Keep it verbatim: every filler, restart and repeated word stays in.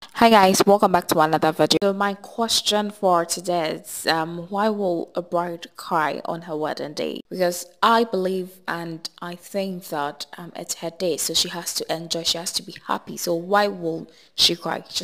Hi guys, welcome back to another video. So my question for today is um why will a bride cry on her wedding day? Because I believe and I think that um it's her day, so she has to enjoy, she has to be happy. So why will she cry? Just